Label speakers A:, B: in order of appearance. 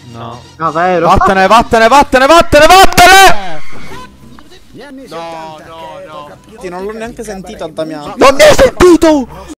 A: No.
B: Davvero?
A: Vattene, vattene, vattene, vattene, vattene!
C: No, no, no.
D: Non l'ho neanche sentito a Damiano.
A: Non mi hai sentito!